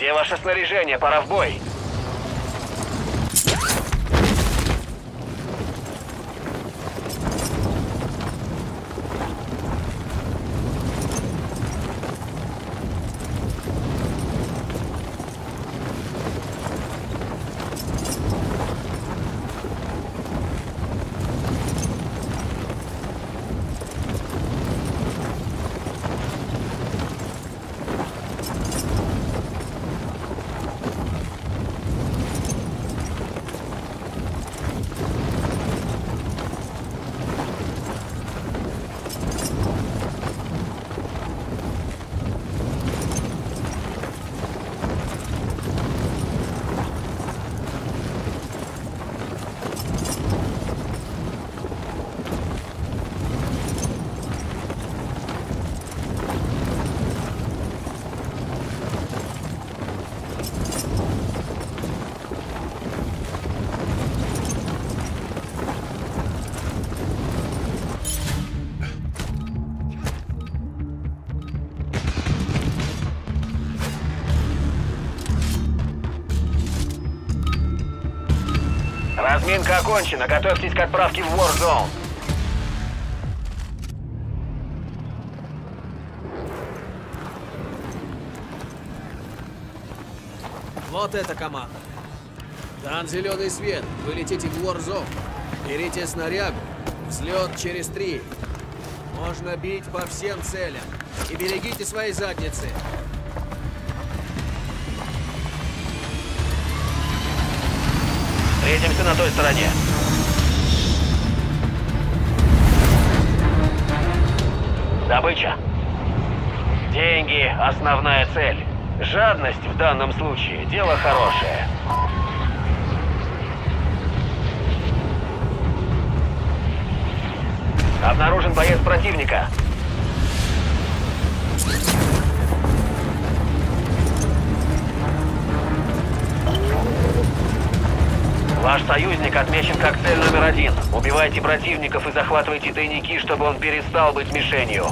Где ваше снаряжение? Пора в бой. Разминка окончена. Готовьтесь к отправке в Warzone. Вот эта команда. Дан зеленый свет. Вы летите в Warzone. Берите снарягу. Взлет через 3. Можно бить по всем целям. И берегите свои задницы. Встретимся на той стороне. Добыча. Деньги – основная цель. Жадность в данном случае – дело хорошее. Обнаружен боец противника. Ваш союзник отмечен как цель номер 1. Убивайте противников и захватывайте тайники, чтобы он перестал быть мишенью.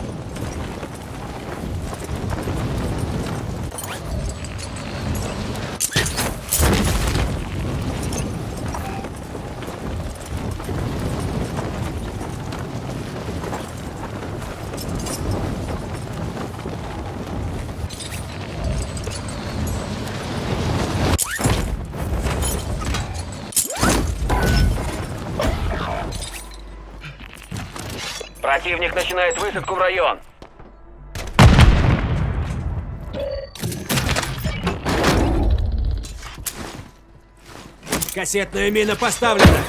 Противник начинает высадку в район. Кассетная мина поставлена.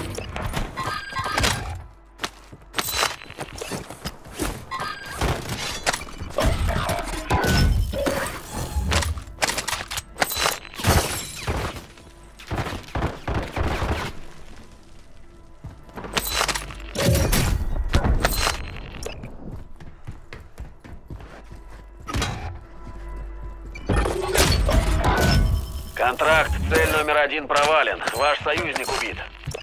Контракт, цель номер 1 провален. Ваш союзник убит.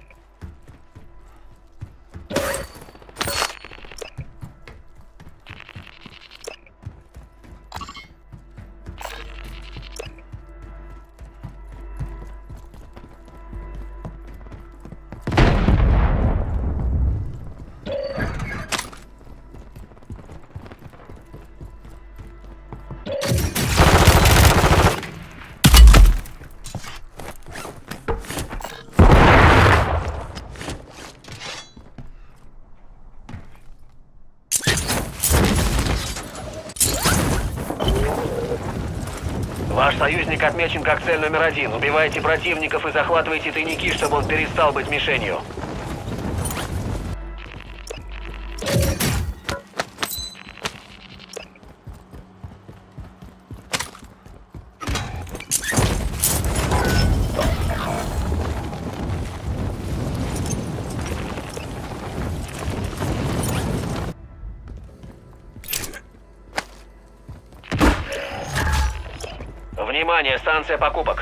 Ваш союзник отмечен как цель номер 1. Убивайте противников и захватывайте тайники, чтобы он перестал быть мишенью. Внимание, станция покупок.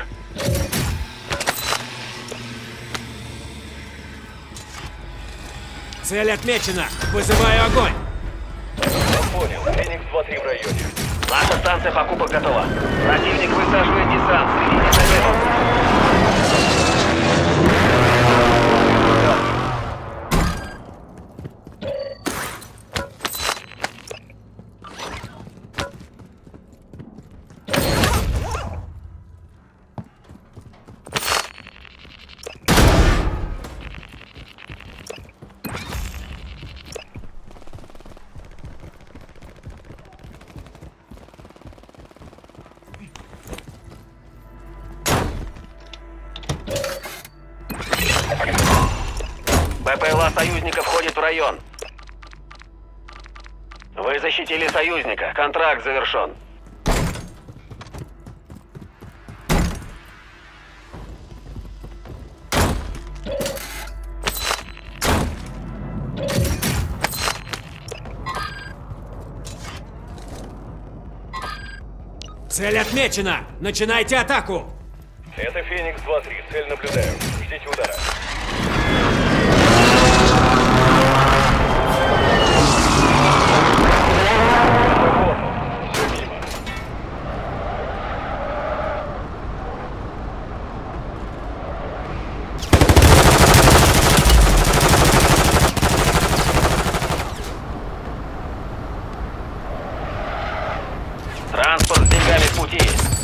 Цель отмечена. Вызываю огонь. Понял. Феникс 2-3 в районе. Наша станция покупок готова. Противник высаживает десант. Следите за небом. БПЛА союзника входит в район. Вы защитили союзника. Контракт завершен. Цель отмечена! Начинайте атаку! Это Феникс 2-3. Цель наблюдаю. Ждите удара. Все мимо. Транспорт с деньгами в пути.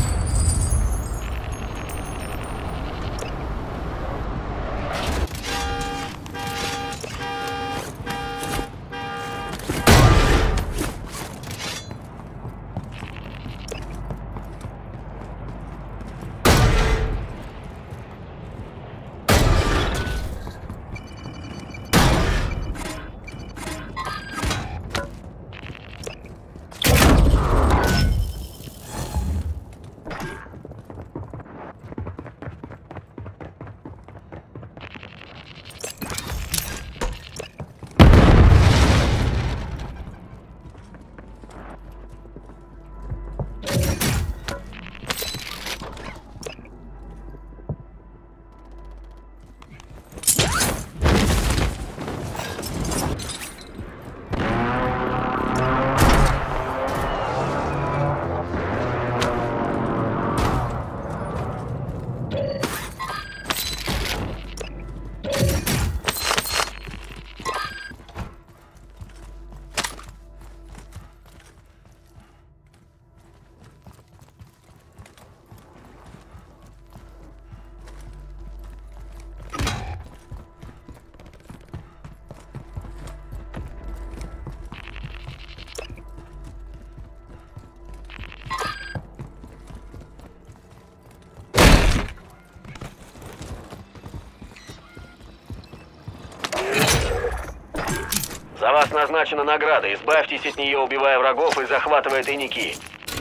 За вас назначена награда. Избавьтесь от нее, убивая врагов и захватывая тайники.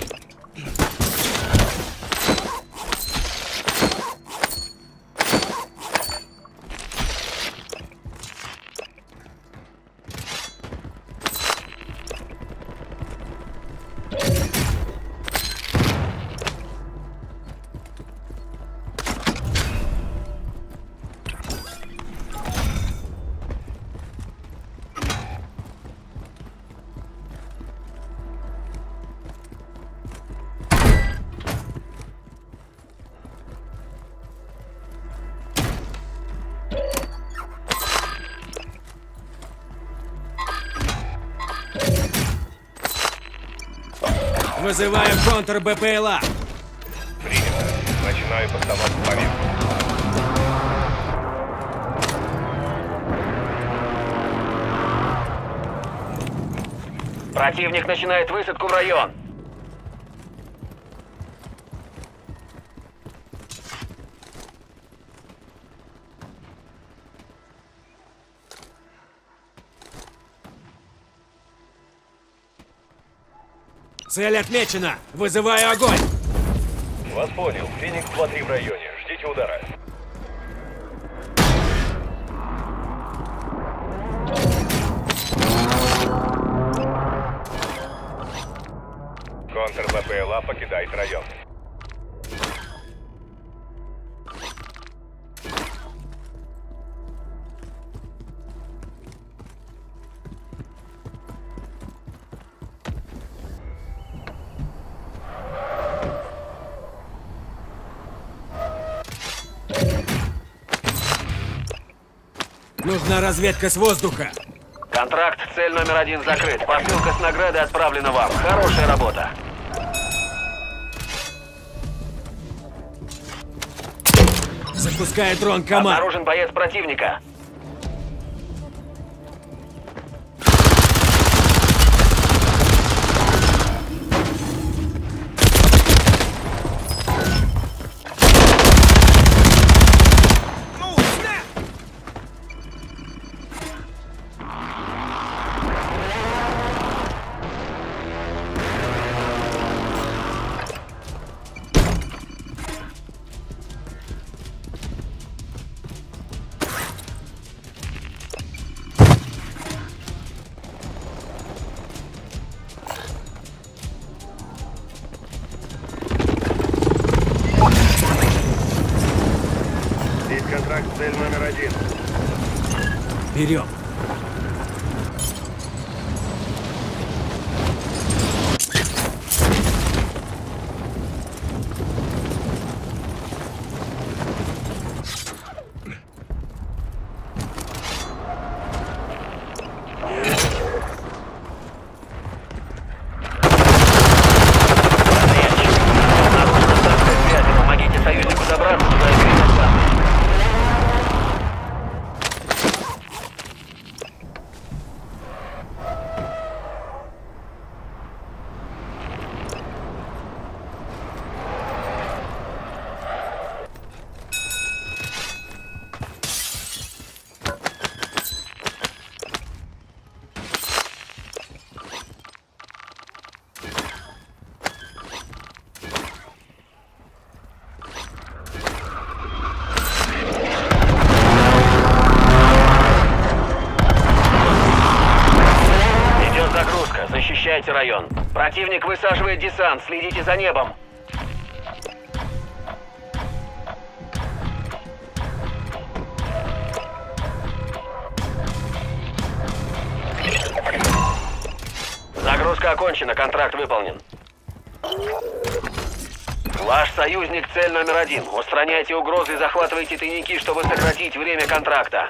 Вызываем контр-БПЛА! Принято. Начинаю постановку поверхности. Противник начинает высадку в район. Цель отмечена! Вызываю огонь! Вас понял. Феникс 2-3 в районе. Ждите удара. Контр-БПЛА покидает район. Нужна разведка с воздуха. Контракт цель номер 1 закрыт. Посылка с наградой отправлена вам. Хорошая работа. Запускай дрон команд. Обнаружен боец противника. Здесь контракт цель номер 1. Берем. Обнаружена станция связи. Помогите союзнику добраться туда и передаться. Идет загрузка. Защищайте район. Противник высаживает десант. Следите за небом. Загрузка окончена. Контракт выполнен. Ваш союзник цель номер 1. Устраняйте угрозы и захватывайте тайники, чтобы сократить время контракта.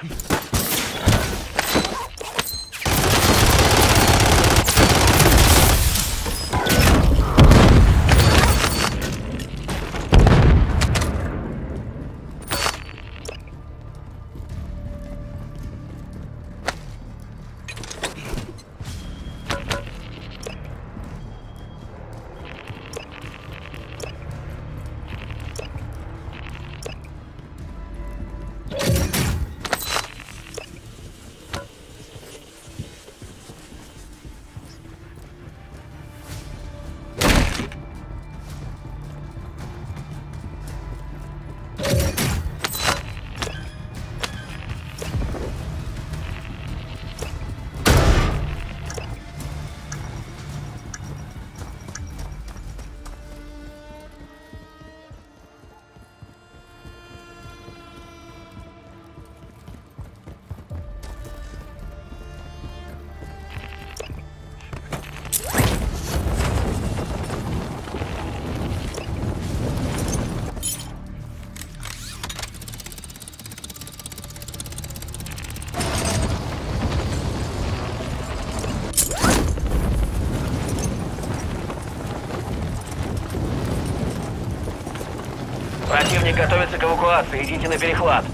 Противник готовится к эвакуации. Идите на перехват.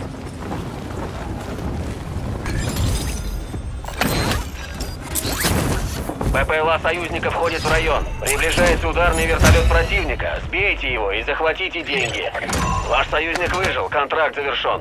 ППЛА союзника входит в район. Приближается ударный вертолет противника. Сбейте его и захватите деньги. Ваш союзник выжил. Контракт завершен.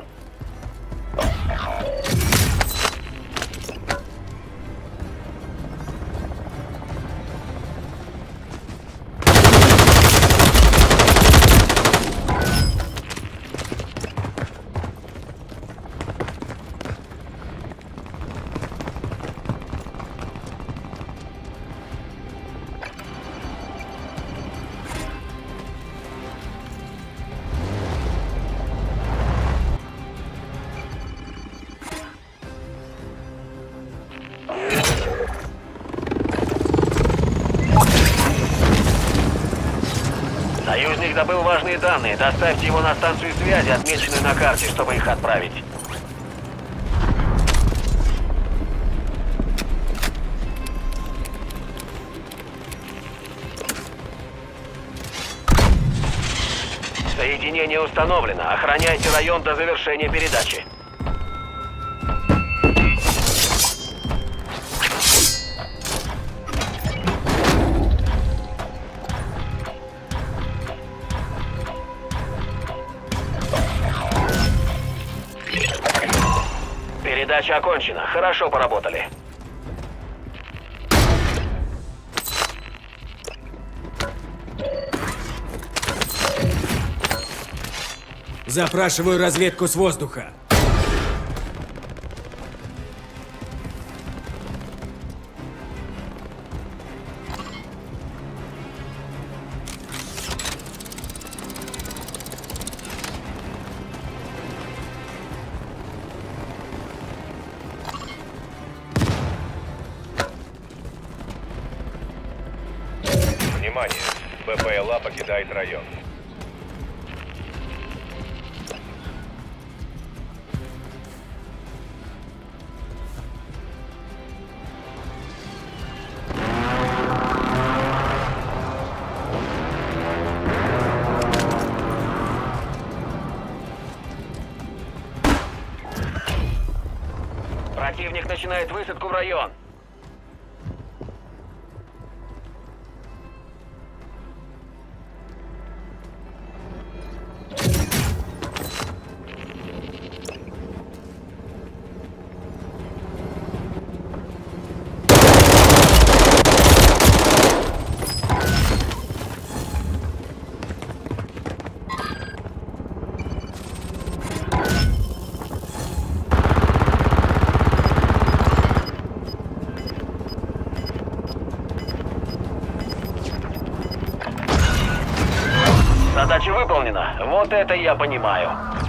Союзник добыл важные данные. Доставьте его на станцию связи, отмеченную на карте, чтобы их отправить. Соединение установлено. Охраняйте район до завершения передачи. Передача окончена. Хорошо поработали. Запрашиваю разведку с воздуха. Внимание! БПЛА покидает район. Противник начинает высадку в район. Задача выполнена. Вот это я понимаю.